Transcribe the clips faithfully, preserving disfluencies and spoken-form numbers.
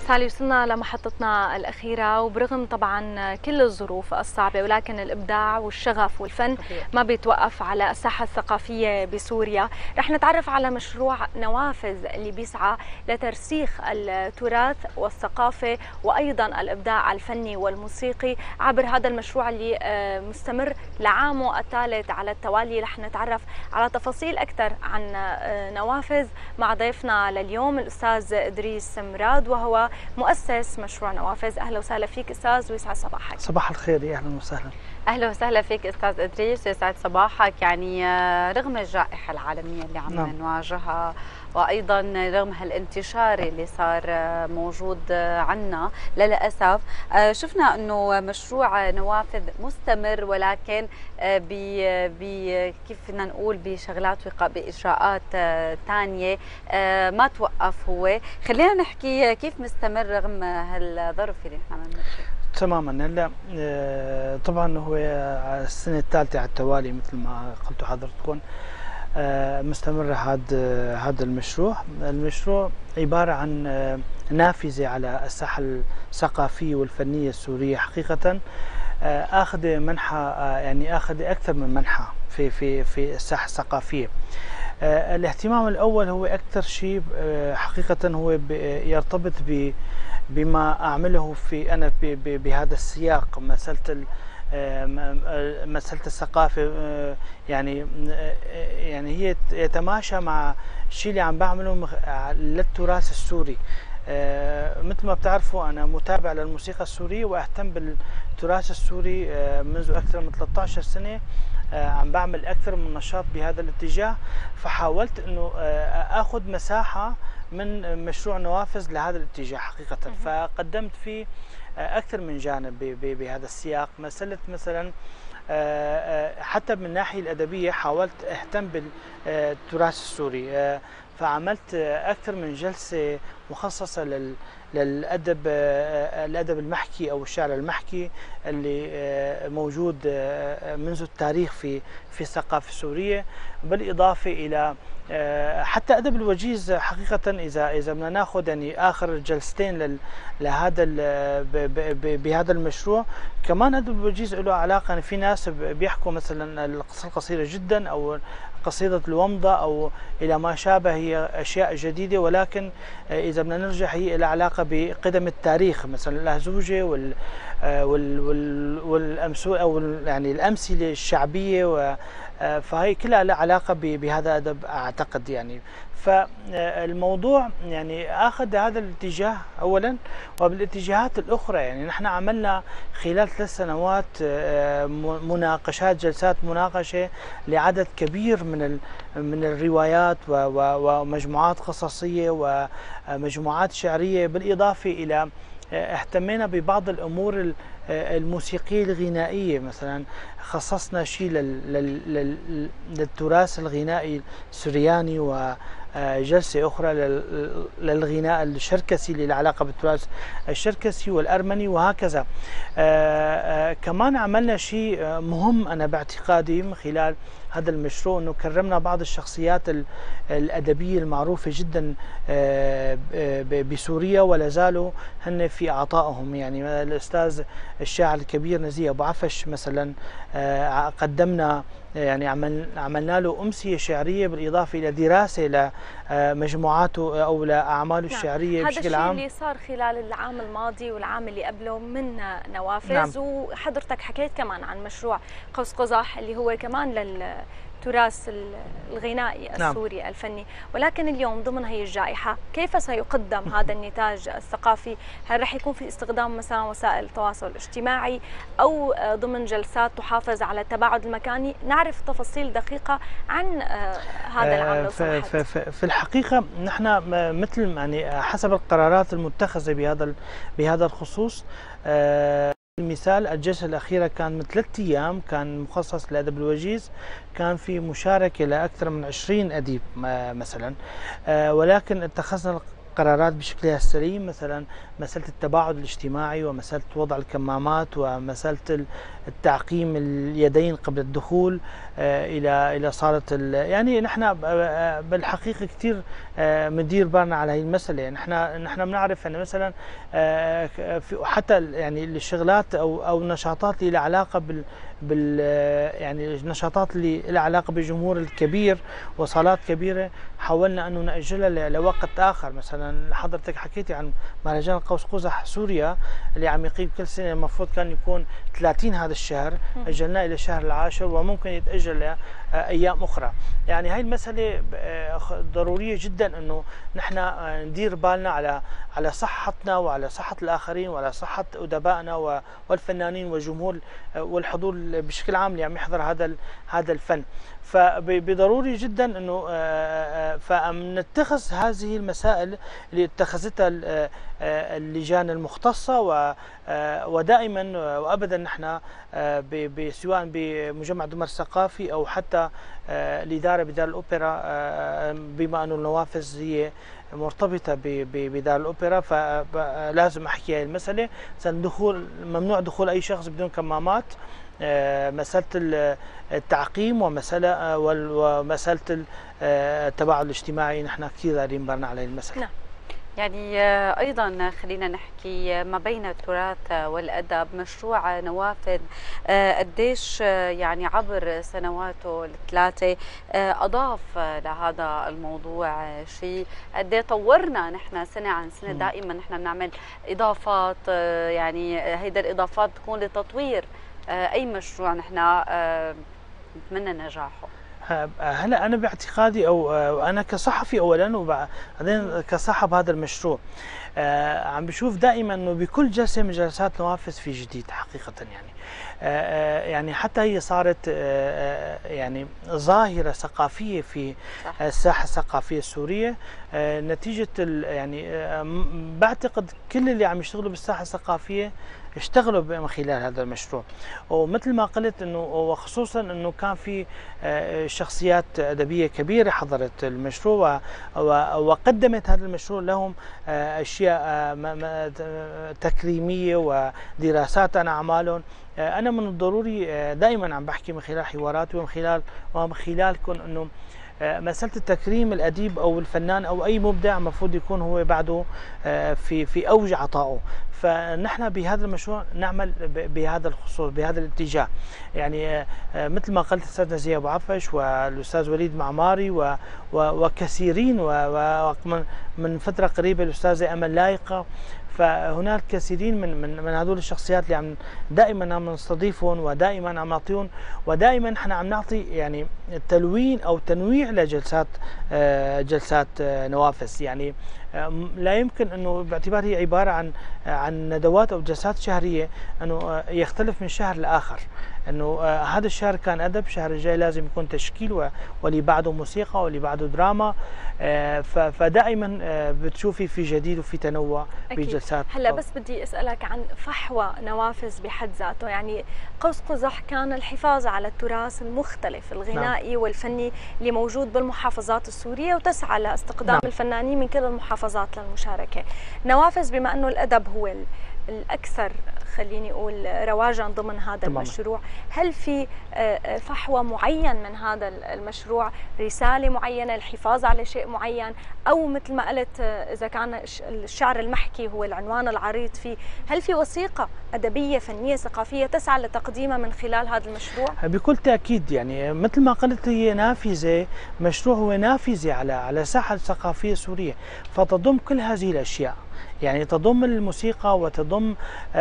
سالي، وصلنا لمحطتنا الأخيرة، وبرغم طبعا كل الظروف الصعبة ولكن الإبداع والشغف والفن ما بيتوقف على الساحة الثقافية بسوريا. رح نتعرف على مشروع نوافذ اللي بيسعى لترسيخ التراث والثقافة وأيضا الإبداع الفني والموسيقي عبر هذا المشروع اللي مستمر لعامه الثالث على التوالي. رح نتعرف على تفاصيل أكثر عن نوافذ مع ضيفنا لليوم الأستاذ إدريس مراد، وهو مؤسس مشروع نوافذ. أهلا وسهلا فيك أستاذ، ويسعد صباحك. صباح الخير، يا أهلا وسهلا. أهلا وسهلا فيك أستاذ إدريس، يسعد صباحك. يعني رغم الجائحة العالمية اللي عم نعم. نواجهها، وأيضا رغم هالانتشار اللي صار موجود عنا للأسف، شفنا أنه مشروع نوافذ مستمر، ولكن ب كيف بدنا نقول بشغلات بإجراءات ثانية ما توقف. هو خلينا نحكي كيف مستمر رغم هالظرف اللي نحن عم نمر فيه. تماما. هلا طبعا هو السنة الثالثة على التوالي مثل ما قلتوا حضرتكم مستمر هذا هذا المشروع. المشروع عبارة عن نافذة على الساحة الثقافية والفنية السورية. حقيقة اخذ منحى، يعني اخذ اكثر من منحى في في في الساحة الثقافية. الاهتمام الاول هو اكثر شيء حقيقة هو يرتبط ب بما اعمله في انا بهذا السياق، مسألة مسألة الثقافة. يعني يعني هي يتماشى مع الشيء اللي عم بعمله للتراث السوري. مثل ما بتعرفوا أنا متابع للموسيقى السورية وأهتم بالتراث السوري منذ أكثر من ثلاثة عشر سنة. عم بعمل أكثر من نشاط بهذا الاتجاه، فحاولت أنه أخذ مساحة من مشروع نوافذ لهذا الاتجاه حقيقة. فقدمت فيه أكثر من جانب بهذا السياق. مسألة مثلا حتى من الناحية الأدبية حاولت أهتم بالتراث السوري، فعملت أكثر من جلسة مخصصة لل للأدب الأدب المحكي أو الشعر المحكي اللي موجود منذ التاريخ في في الثقافة السورية، بالإضافة إلى حتى أدب الوجيز. حقيقة إذا إذا بدنا ناخذ يعني آخر جلستين لهذا بهذا المشروع، كمان أدب الوجيز له علاقة. يعني في ناس بيحكوا مثلا القصة القصيرة جدا أو قصيدة الومضة أو إلى ما شابه، هي أشياء جديدة، ولكن إذا بدنا نرجع هي لها علاقة بقدم التاريخ، مثلا اللهزوجة وال وال والأمثلة أو يعني الأمثلة الشعبية، فهي كلها لها علاقة بهذا الأدب أعتقد. يعني فالموضوع يعني أخذ هذا الاتجاه أولا، وبالاتجاهات الأخرى يعني نحن عملنا خلال ثلاث سنوات مناقشات، جلسات مناقشة لعدد كبير من من الروايات ومجموعات قصصية ومجموعات شعرية، بالإضافة إلى اهتمينا ببعض الأمور الموسيقية الغنائية. مثلا خصصنا شيء للتراث الغنائي السرياني، وجلسة أخرى للغناء الشركسي اللي له علاقة بالتراث الشركسي والأرمني وهكذا. كمان عملنا شيء مهم أنا باعتقادي من خلال هذا المشروع، أنه كرمنا بعض الشخصيات الأدبية المعروفة جدا بسوريا ولا زالوا هن في عطائهم. يعني الأستاذ الشاعر الكبير نزيه أبو عفش مثلا قدمنا، يعني عمل عملنا له أمسية شعرية بالإضافة إلى دراسة لمجموعاته أو لأعماله الشعرية نعم. بشكل عام. هذا الشيء اللي صار خلال العام الماضي والعام اللي قبله من نوافذ. نعم. وحضرتك حكيت كمان عن مشروع قوس قزح اللي هو كمان للتراث الغنائي السوري. نعم. الفني. ولكن اليوم ضمن هي الجائحة كيف سيقدم هذا النتاج الثقافي؟ هل رح يكون في استخدام مثلا وسائل التواصل الاجتماعي أو ضمن جلسات تحافظ على التباعد المكاني؟ نعرف تفاصيل دقيقة عن هذا العام لو سمحت. في الحقيقة نحن مثل يعني حسب القرارات المتخذة بهذا بهذا الخصوص. المثال الجلسة الأخيرة كان من ثلاث أيام، كان مخصص لأدب الوجيز، كان في مشاركة لأكثر من عشرين أديب مثلا، ولكن اتخذنا القرارات بشكلها السليم، مثلا مسألة التباعد الاجتماعي ومسألة وضع الكمامات ومسألة التعقيم اليدين قبل الدخول إلى إلى صالة. يعني نحن بالحقيقة كثير بندير بالنا على هي المسألة. يعني نحن نحن بنعرف أن مثلا حتى يعني الشغلات أو أو النشاطات اللي لها علاقة بال بال يعني النشاطات اللي لها علاقه بالجمهور الكبير وصالات كبيره حاولنا انه ناجلها لوقت اخر. مثلا حضرتك حكيتي عن مهرجان قوس قزح سوريا اللي عم يقيم كل سنه، المفروض كان يكون ثلاثين هذا الشهر، اجلناه الى الشهر العاشر وممكن يتاجل لايام اخرى. يعني هاي المساله ضروريه جدا انه نحن ندير بالنا على على صحتنا وعلى صحه الاخرين وعلى صحه ادبائنا والفنانين والجمهور والحضور بشكل عام اللي عم يحضر هذا هذا الفن. فبضروري جدا انه فنتخذ هذه المسائل اللي اتخذتها اللجان المختصه، ودائما وابدا نحن سواء بمجمع دمر الثقافي او حتى الاداره بدار الاوبرا، بما انه النوافذ هي مرتبطه بدار الاوبرا فلازم احكي هاي المساله. دخول ممنوع دخول اي شخص بدون كمامات، مسألة التعقيم ومسألة ومسألة التباعد الاجتماعي نحن كثير دايرين بالنا على المسألة. نعم. يعني أيضا خلينا نحكي ما بين التراث والأدب، مشروع نوافذ قديش يعني عبر سنواته الثلاثة أضاف لهذا الموضوع شيء، قد ايه طورنا نحن سنة عن سنة، دائما نحن بنعمل إضافات، يعني هيدا الإضافات تكون لتطوير أي مشروع نحن نتمنى نجاحه. هلا انا باعتقادي او انا كصحفي اولا وبعدين كصاحب هذا المشروع عم بشوف دائما انه بكل جلسه من جلسات نوافذ في جديد حقيقه. يعني يعني حتى هي صارت يعني ظاهره ثقافيه في الساحه الثقافيه السوريه نتيجه يعني بعتقد كل اللي عم يشتغلوا بالساحه الثقافيه اشتغلوا من خلال هذا المشروع. ومثل ما قلت انه وخصوصا انه كان في شخصيات ادبيه كبيره حضرت المشروع وقدمت هذا المشروع لهم اشياء تكريميه ودراسات عن اعمالهم. انا من الضروري دائما عم بحكي من خلال حواراتي ومن خلال ومن خلالكم انه مسألة التكريم الأديب أو الفنان أو أي مبدع المفروض يكون هو بعده في في أوج عطائه. فنحن بهذا المشروع نعمل بهذا الخصوص بهذا الاتجاه. يعني مثل ما قلت الأستاذ نزيه أبو عفش والأستاذ وليد معماري وكثيرين، ومن فترة قريبة الأستاذة أمل لايقة. فهناك كثيرين من من من هذول الشخصيات اللي عم دائما عم نستضيفهم ودائما عم نعطيهم ودائما احنا عم نعطي يعني تلوين او تنويع لجلسات جلسات نوافذ. يعني لا يمكن انه باعتبار هي عباره عن عن ندوات او جلسات شهريه انه يختلف من شهر لاخر. انه هذا الشهر كان ادب، الشهر الجاي لازم يكون تشكيل واللي بعده موسيقى واللي بعده دراما. فدائما بتشوفي في جديد وفي تنوع بجلسات. هلا بس بدي اسالك عن فحوى نوافذ بحد ذاته. يعني قوس قزح كان الحفاظ على التراث المختلف الغنائي نعم. والفني اللي موجود بالمحافظات السوريه، وتسعى لاستقدام نعم. الفنانين من كل المحافظات للمشاركه. نوافذ بما انه الادب هو الأكثر خليني أقول رواجا ضمن هذا تمام. المشروع، هل في فحوى معين من هذا المشروع، رسالة معينة، الحفاظ على شيء معين، أو مثل ما قلت إذا كان الشعر المحكي هو العنوان العريض فيه، هل في وثيقة أدبية فنية ثقافية تسعى لتقديمها من خلال هذا المشروع؟ بكل تأكيد. يعني مثل ما قلت هي نافذة، مشروع هو نافذة على على ساحة الثقافية السورية، فتضم كل هذه الأشياء. يعني تضم الموسيقى وتضم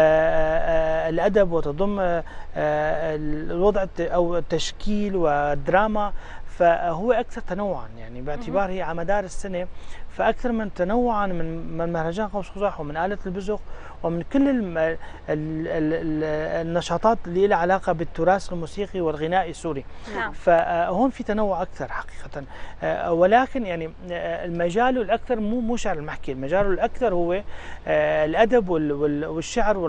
الأدب وتضم الوضع أو التشكيل والدراما، فهو أكثر تنوعا. يعني باعتبار هي على مدار السنة فأكثر من تنوعا من من مهرجان قوس قزح ومن آلة البزق ومن كل ال ال ال النشاطات اللي لها علاقة بالتراث الموسيقي والغنائي السوري. نعم. فهون في تنوع أكثر حقيقة. ولكن يعني المجال الأكثر مو مو شعر المحكي، المجال الأكثر هو الأدب والشعر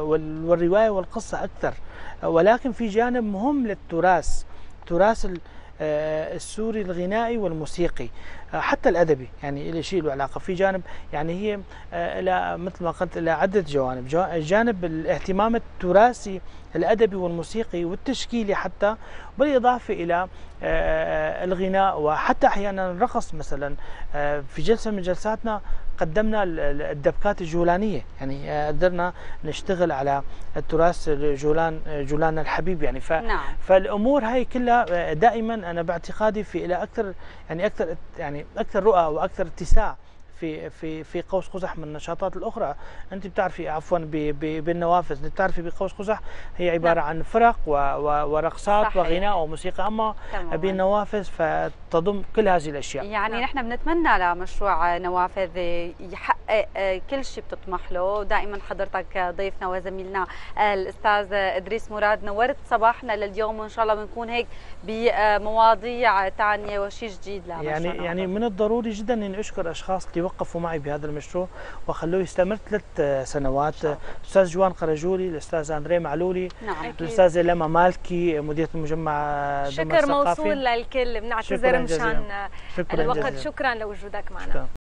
والرواية والقصة أكثر. ولكن في جانب مهم للتراث، تراث السوري الغنائي والموسيقي حتى الادبي، يعني له شيء له علاقه في جانب، يعني هي الى مثل ما قلت الى عده جوانب، جانب الاهتمام التراثي الادبي والموسيقي والتشكيلي حتى، بالاضافه الى الغناء وحتى احيانا الرقص. مثلا في جلسه من جلساتنا قدمنا الدبكات الجولانيه، يعني قدرنا نشتغل على التراث جولان جولان الحبيب يعني. ف نعم. فالامور هاي كلها دائما انا باعتقادي في الى اكثر يعني اكثر يعني اكثر رؤى واكثر اتساع في في في قوس قزح من النشاطات الاخرى. انت بتعرفي عفوا بالنوافذ، انت بتعرفي بقوس قزح هي عباره نعم. عن فرق ورقصات صحيح. وغناء وموسيقى، اما بالنوافذ فتضم كل هذه الاشياء. يعني نعم. نحن بنتمنى لمشروع نوافذ يحقق كل شيء بتطمح له. دائما حضرتك ضيفنا وزميلنا الاستاذ ادريس مراد، نورت صباحنا لليوم، وان شاء الله بنكون هيك بمواضيع ثانيه وشيء جديد لمشروع يعني نوافذ. يعني من الضروري جدا اني اشكر اشخاص اللي وقفوا معي بهذا المشروع وخلوه يستمر ثلاث سنوات. الاستاذ جوان قرجولي، الاستاذ اندري معلولي، نعم. الاستاذه لما مالكي مديره المجمع شكر موصول للكل، بنعتذر مشان الوقت. شكرا لوجودك معنا.